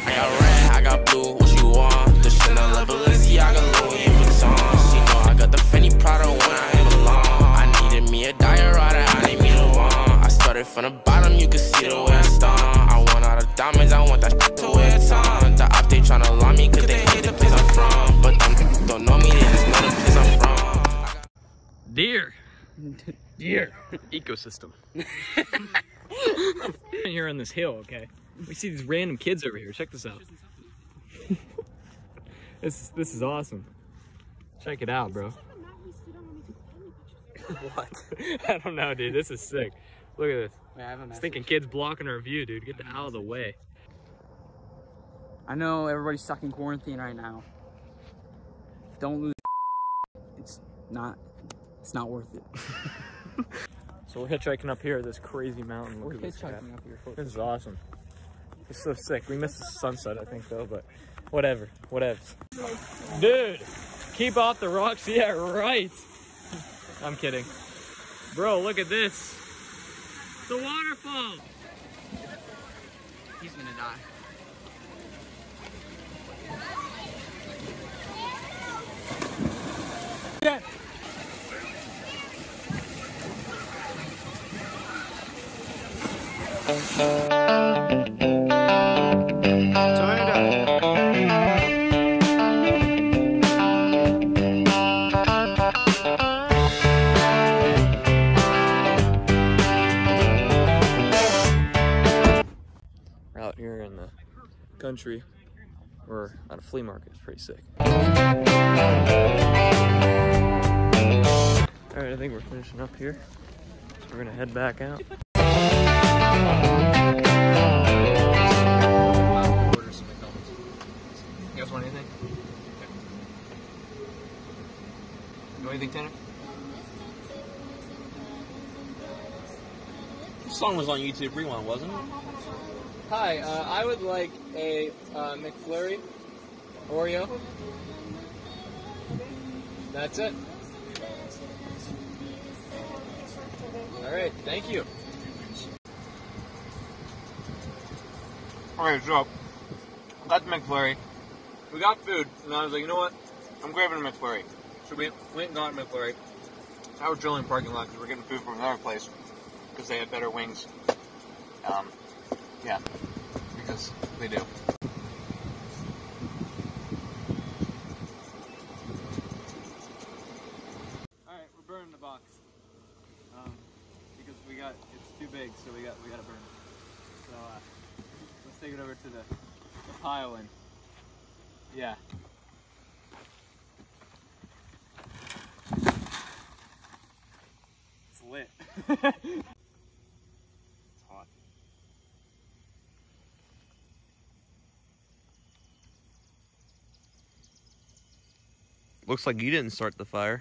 I got red, I got blue, what you want? The Chanel, Balenciaga, Louis Vuitton. She know I got the Fendi Prada when I ain't alone. I needed me a diorata, I need me the one. I started from the bottom, you can see the way I stomp. I want all the diamonds, I want that shit to wear a ton. The op, they tryna lie me, cause they hate the place I'm from. But them don't know me, they just know the place I'm from. Deer. Deer. Ecosystem. Here on this hill, okay? We see these random kids over here. Check this out. This is awesome. Check it out, bro. What? I don't know, dude. This is sick. Look at this. Wait, I have a message. Thinking kids blocking our view, dude. Get the hell out of the way. I know everybody's stuck in quarantine right now. Don't lose. It's not worth it. So we're hitchhiking up here this crazy mountain. Look at this cat. Up here. This is awesome. It's so sick. We missed the sunset, I think, though, but whatever. Whatevs. Dude, keep off the rocks. Yeah, right. I'm kidding. Bro, look at this. The waterfall. He's gonna die. Yeah. Turn it up. We're out here in the country. We're at a flea market. It's pretty sick. Alright, I think we're finishing up here. So we're gonna head back out. You guys want anything? You want anything, Tanner? This song was on YouTube Rewind, wasn't it? Hi, I would like a McFlurry Oreo. That's it. Alright, thank you. Alright, so I got the McFlurry. We got food, and I was like, you know what? I'm craving a McFlurry. So we went and got a McFlurry. Now we're chilling in the parking lot because we're getting food from another place because they have better wings. Yeah, because they do. Alright, we're burning the box. Because it's too big, so we gotta burn it. So let's take it over to the pile and yeah. It's lit. It's hot. Looks like you didn't start the fire.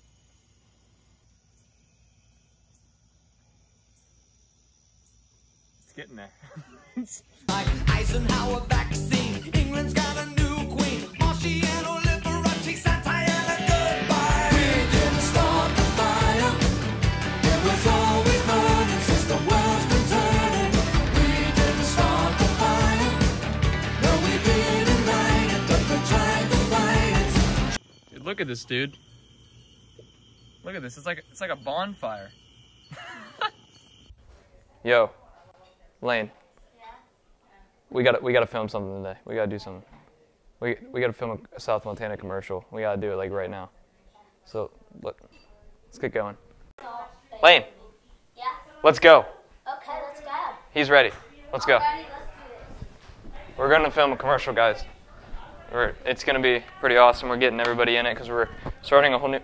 It's getting there. Like Eisenhower vaccine, England's got a new queen. Marciano, Liberace, Santana, goodbye. We didn't start the fire. It was always burning since the world's been turning. We didn't start the fire. No, we didn't light it, but we tried to fight it. Dude, look at this, dude. Look at this. It's like a bonfire. Yo, Lane. We gotta film something today. We gotta do something. We gotta film a South Montana commercial. We gotta do it like right now. So let's get going. Lane. Yeah? Let's go. Okay, let's go. He's ready. Let's go. Alrighty, let's do this. We're gonna film a commercial, guys. It's gonna be pretty awesome. We're getting everybody in it because we're starting a whole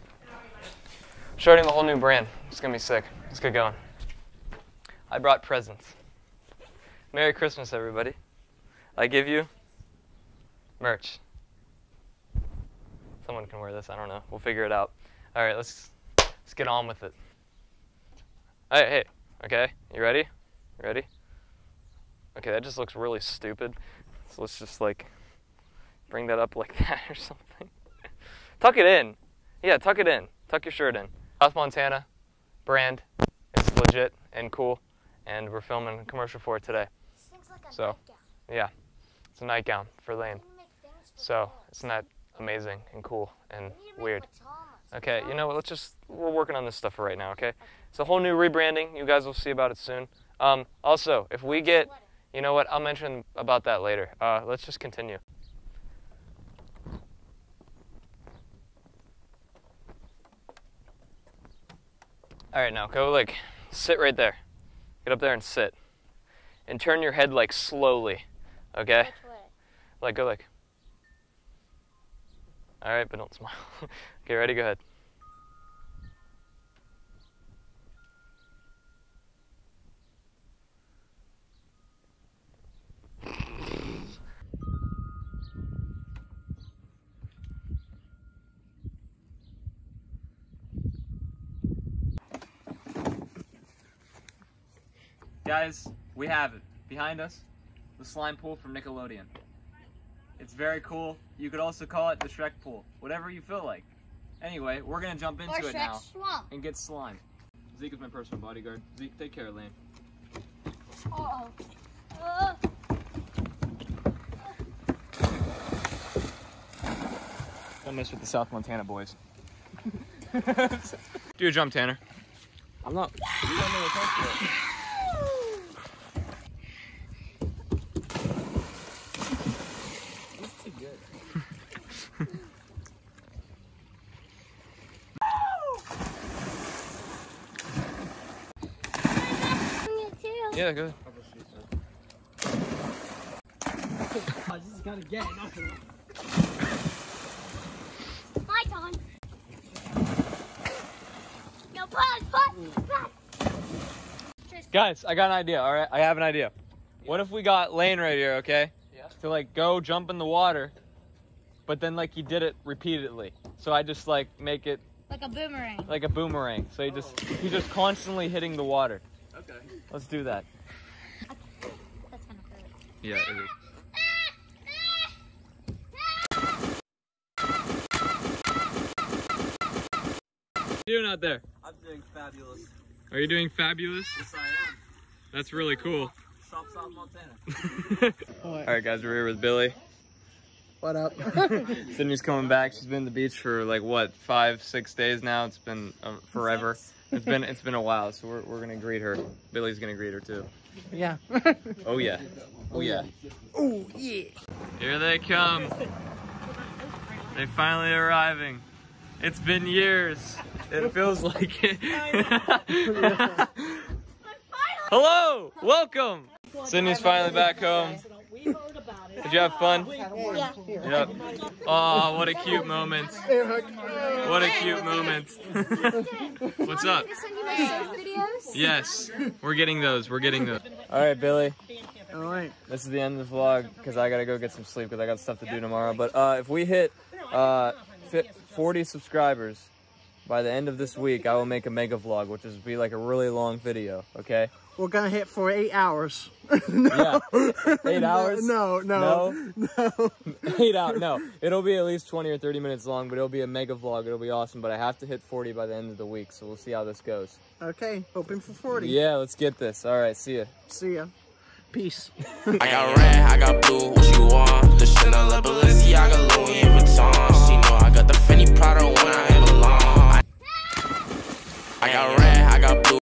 new brand. It's gonna be sick. Let's get going. I brought presents. Merry Christmas, everybody. I give you merch. Someone can wear this. I don't know. We'll figure it out. All right, let's get on with it. Hey, okay, you ready? You ready? Okay, that just looks really stupid. So let's just like bring that up like that or something. Tuck it in. Yeah, tuck it in. Tuck your shirt in. South Montana brand. It's legit and cool, and we're filming a commercial for it today. This looks like a So, nightgown. yeah. It's a nightgown for Lane. So, isn't that amazing and cool and weird? Okay, you know what, we're working on this stuff for right now, okay? It's a whole new rebranding. You guys will see about it soon. Also, if we get, you know what, I'll mention about that later. Let's just continue. All right, now go like, sit right there. Get up there and sit. And turn your head like slowly, okay? Which way? Like, go like. All right, but don't smile. Okay, ready, go ahead. Guys, we have it. Behind us, the slime pool from Nickelodeon. It's very cool. You could also call it the Shrek pool. Whatever you feel like. Anyway, we're gonna jump into it now and get slime. Zeke is my personal bodyguard. Zeke, take care of Lane. Don't mess with the South Montana boys. Do a jump, Tanner. I'm not. You don't know what's up to it. Yeah, good. I just gotta get it. My turn. No, put. Guys, I got an idea, all right? I have an idea. What if we got Lane right here, okay? Yeah. To like go jump in the water, but then like he did it repeatedly. So I just like make it Like a boomerang. like a boomerang. So he's just constantly hitting the water. Okay. Let's do that. That's gonna hurt. Yeah, it is. What are you doing out there? I'm doing fabulous. Are you doing fabulous? Yes, I am. That's really cool. Shop South Montana. Alright guys, we're here with Billy. What up? Sydney's coming back. She's been at the beach for like what, 5-6 days now. It's been forever. It's been a while, so we're gonna greet her. Billy's gonna greet her too. Yeah. Oh yeah. Oh yeah. Oh yeah. Here they come. They finally arriving. It's been years. It feels like it. Hello, welcome. Sydney's finally back home. Did you have fun? Yeah. Yep. Oh, what a cute moment. What a cute moment. What's up? Send you my surf videos? Yes, we're getting those. We're getting those. All right, Billy. All right. This is the end of the vlog because I gotta go get some sleep because I got stuff to do tomorrow. But if we hit 40 subscribers by the end of this week, I will make a mega vlog, which is be like a really long video. Okay? We're gonna hit for 8 hours. Yeah. 8 hours? No. 8 hours. No. It'll be at least 20 or 30 minutes long, but it'll be a mega vlog. It'll be awesome. But I have to hit 40 by the end of the week, so we'll see how this goes. Okay, hoping for 40. Yeah, let's get this. All right, see ya. See ya. Peace. I got red, I got blue, what you want? The Chanel, Balenciaga, Louis Vuitton. She know I got the Fendi Prada when I ain't alone. I got red, I got blue.